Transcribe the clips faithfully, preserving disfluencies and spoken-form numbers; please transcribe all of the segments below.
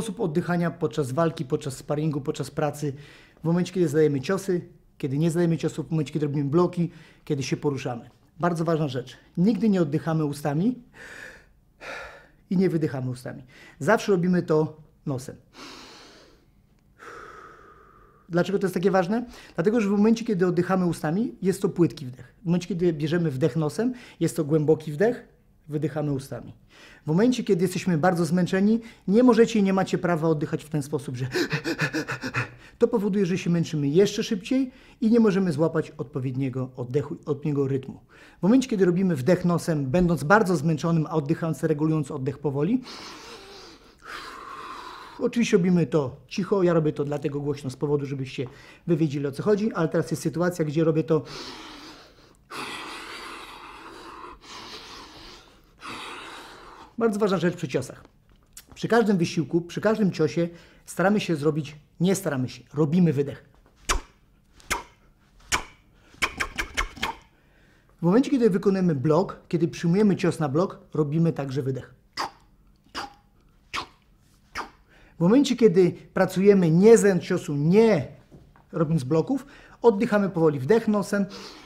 sposób oddychania podczas walki, podczas sparingu, podczas pracy, w momencie, kiedy zadajemy ciosy, kiedy nie zadajemy ciosów, w momencie, kiedy robimy bloki, kiedy się poruszamy. Bardzo ważna rzecz. Nigdy nie oddychamy ustami i nie wydychamy ustami. Zawsze robimy to nosem. Dlaczego to jest takie ważne? Dlatego, że w momencie, kiedy oddychamy ustami, jest to płytki wdech. W momencie, kiedy bierzemy wdech nosem, jest to głęboki wdech, wydychamy ustami. W momencie, kiedy jesteśmy bardzo zmęczeni, nie możecie i nie macie prawa oddychać w ten sposób, że to powoduje, że się męczymy jeszcze szybciej i nie możemy złapać odpowiedniego oddechu, odpowiedniego rytmu. W momencie, kiedy robimy wdech nosem, będąc bardzo zmęczonym, a oddychając, regulując oddech powoli, oczywiście robimy to cicho, ja robię to dlatego głośno z powodu, żebyście wy wiedzieli, o co chodzi, ale teraz jest sytuacja, gdzie robię to bardzo ważna rzecz przy ciosach. Przy każdym wysiłku, przy każdym ciosie staramy się zrobić, nie staramy się, robimy wydech. W momencie, kiedy wykonujemy blok, kiedy przyjmujemy cios na blok, robimy także wydech. W momencie, kiedy pracujemy nie zadając ciosu, nie robiąc bloków, oddychamy powoli wdech nosem,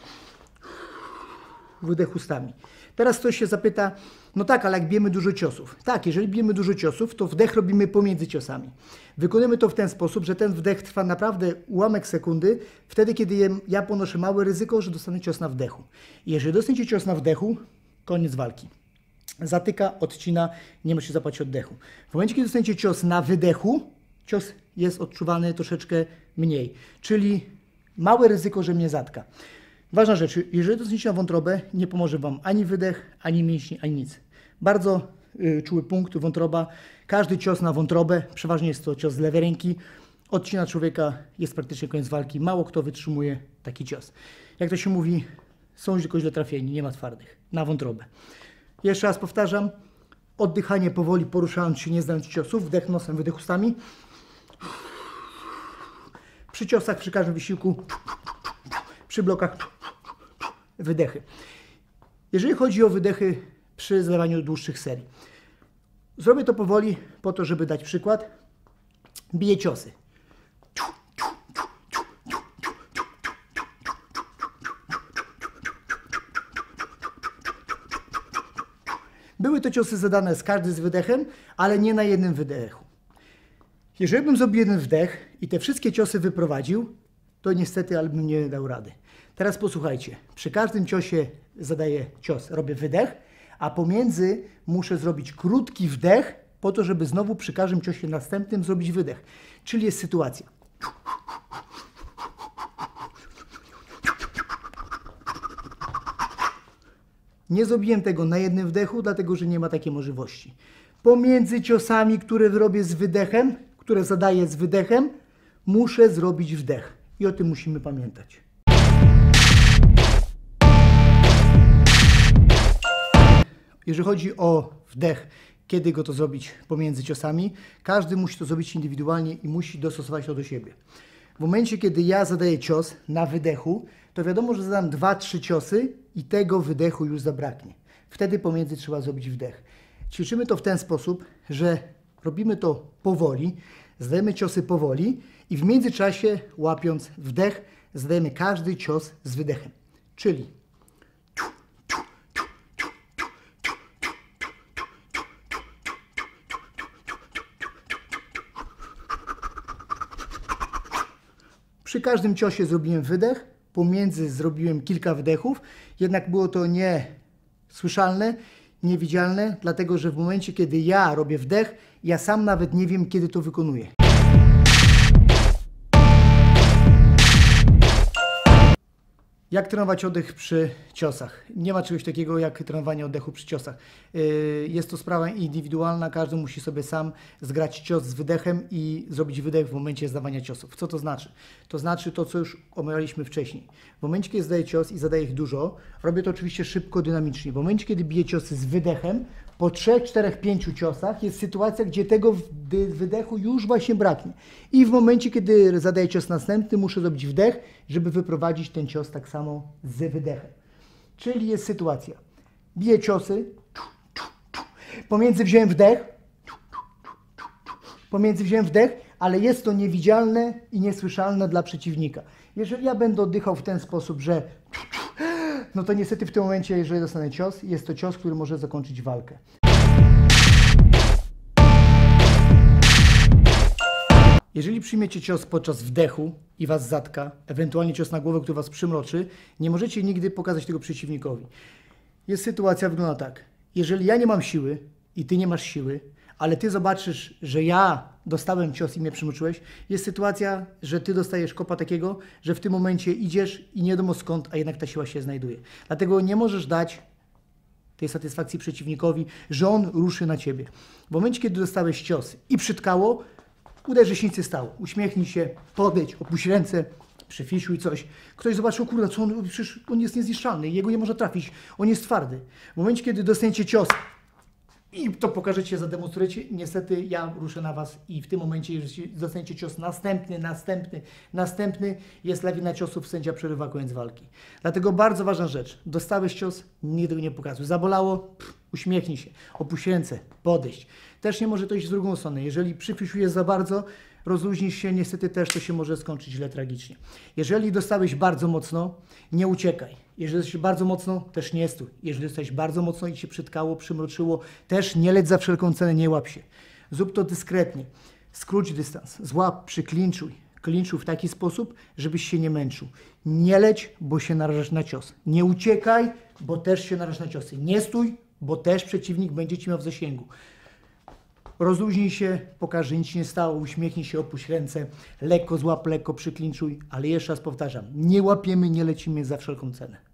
wydech ustami. Teraz ktoś się zapyta, no tak, ale jak bijemy dużo ciosów. Tak, jeżeli bijemy dużo ciosów, to wdech robimy pomiędzy ciosami. Wykonujemy to w ten sposób, że ten wdech trwa naprawdę ułamek sekundy, wtedy kiedy ja ponoszę małe ryzyko, że dostanę cios na wdechu. I jeżeli dostaniecie cios na wdechu, koniec walki. Zatyka, odcina, nie możecie zapać oddechu. W momencie, kiedy dostaniecie cios na wydechu, cios jest odczuwany troszeczkę mniej, czyli małe ryzyko, że mnie zatka. Ważna rzecz, jeżeli dostaniecie na wątrobę, nie pomoże Wam ani wydech, ani mięśnie, ani nic. Bardzo y, czuły punkt, wątroba. Każdy cios na wątrobę, przeważnie jest to cios z lewej ręki, odcina człowieka, jest praktycznie koniec walki. Mało kto wytrzymuje taki cios. Jak to się mówi, są tylko źle trafieni, nie ma twardych. Na wątrobę. Jeszcze raz powtarzam, oddychanie powoli, poruszając się, nie zdając ciosów, wdech nosem, wydech ustami. Przy ciosach, przy każdym wysiłku, przy blokach, wydechy. Jeżeli chodzi o wydechy przy zlewaniu dłuższych serii, zrobię to powoli po to, żeby dać przykład. Biję ciosy. Były to ciosy zadane z każdym z wydechem, ale nie na jednym wydechu. Jeżeli bym zrobił jeden wdech i te wszystkie ciosy wyprowadził, to niestety ale bym nie dał rady. Teraz posłuchajcie. Przy każdym ciosie zadaję cios, robię wydech, a pomiędzy muszę zrobić krótki wdech po to, żeby znowu przy każdym ciosie następnym zrobić wydech. Czyli jest sytuacja. Nie zrobiłem tego na jednym wdechu, dlatego że nie ma takiej możliwości. Pomiędzy ciosami, które robię z wydechem, które zadaję z wydechem, muszę zrobić wdech. I o tym musimy pamiętać. Jeżeli chodzi o wdech, kiedy go to zrobić pomiędzy ciosami, każdy musi to zrobić indywidualnie i musi dostosować to do siebie. W momencie, kiedy ja zadaję cios na wydechu, to wiadomo, że zadam dwa trzy ciosy i tego wydechu już zabraknie. Wtedy pomiędzy trzeba zrobić wdech. Ćwiczymy to w ten sposób, że robimy to powoli, zadajemy ciosy powoli i w międzyczasie, łapiąc wdech, zadajemy każdy cios z wydechem. Czyli przy każdym ciosie zrobiłem wydech, pomiędzy zrobiłem kilka wdechów, jednak było to niesłyszalne, niewidzialne, dlatego że w momencie, kiedy ja robię wdech, ja sam nawet nie wiem, kiedy to wykonuję. Jak trenować oddech przy ciosach? Nie ma czegoś takiego jak trenowanie oddechu przy ciosach. Jest to sprawa indywidualna, każdy musi sobie sam zgrać cios z wydechem i zrobić wydech w momencie zdawania ciosów. Co to znaczy? To znaczy to, co już omawialiśmy wcześniej. W momencie, kiedy zdaję cios i zadaję ich dużo, robię to oczywiście szybko, dynamicznie. W momencie, kiedy biję ciosy z wydechem, po trzech, czterech, pięciu ciosach jest sytuacja, gdzie tego wydechu już właśnie braknie. I w momencie, kiedy zadaję cios następny, muszę zrobić wdech, żeby wyprowadzić ten cios tak samo z wydechem. Czyli jest sytuacja. Biję ciosy, pomiędzy wziąłem wdech, pomiędzy wziąłem wdech, ale jest to niewidzialne i niesłyszalne dla przeciwnika. Jeżeli ja będę oddychał w ten sposób, że no to niestety w tym momencie, jeżeli dostanę cios, jest to cios, który może zakończyć walkę. Jeżeli przyjmiecie cios podczas wdechu i was zatka, ewentualnie cios na głowę, który was przymroczy, nie możecie nigdy pokazać tego przeciwnikowi. Jest sytuacja, wygląda tak. Jeżeli ja nie mam siły i ty nie masz siły, ale ty zobaczysz, że ja dostałem cios i mnie przymroczyłeś, jest sytuacja, że ty dostajesz kopa takiego, że w tym momencie idziesz i nie wiadomo skąd, a jednak ta siła się znajduje. Dlatego nie możesz dać tej satysfakcji przeciwnikowi, że on ruszy na ciebie. W momencie, kiedy dostałeś cios i przytkało, uderz, że się nic nie stało. Uśmiechnij się, podejdź, opuść ręce, przyfisuj coś. Ktoś zobaczył, kurde, co on, przecież on jest niezniszczalny, jego nie można trafić, on jest twardy. W momencie, kiedy dostaniecie cios i to pokażecie, zademonstrujecie, niestety ja ruszę na was i w tym momencie, jeżeli dostaniecie cios następny, następny, następny, jest lawina ciosów, sędzia przerywa koniec walki. Dlatego bardzo ważna rzecz, dostałeś cios, nigdy tego nie pokazuj. Zabolało, pff, uśmiechnij się, opuść ręce, podejść. Też nie może to iść w drugą stronę. Jeżeli przyfisiujesz za bardzo, rozluźnisz się, niestety też to się może skończyć źle tragicznie. Jeżeli dostałeś bardzo mocno, nie uciekaj. Jeżeli dostałeś bardzo mocno, też nie stój. Jeżeli dostałeś bardzo mocno i cię przytkało, przymroczyło, też nie leć za wszelką cenę, nie łap się. Zrób to dyskretnie. Skróć dystans, złap, przyklinczuj. Klinczuj w taki sposób, żebyś się nie męczył. Nie leć, bo się narażasz na cios. Nie uciekaj, bo też się narażasz na ciosy. Nie stój, bo też przeciwnik będzie ci miał w zasięgu. Rozluźnij się, pokaż, że nic się nie stało, uśmiechnij się, opuść ręce, lekko złap, lekko przyklinczuj, ale jeszcze raz powtarzam, nie łapiemy, nie lecimy za wszelką cenę.